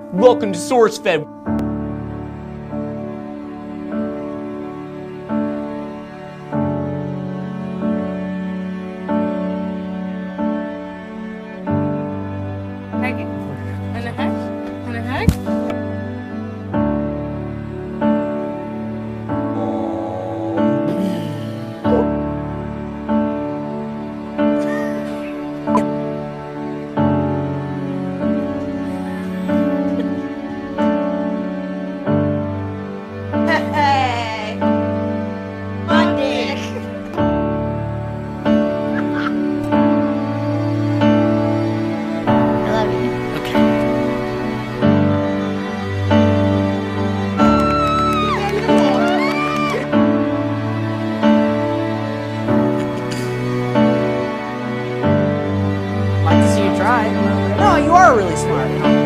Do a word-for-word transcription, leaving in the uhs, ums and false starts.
Welcome to SourceFed. Hag. And a hag. And a hag. Hey, my dick. I love you. Like to see you try. No, you are really smart.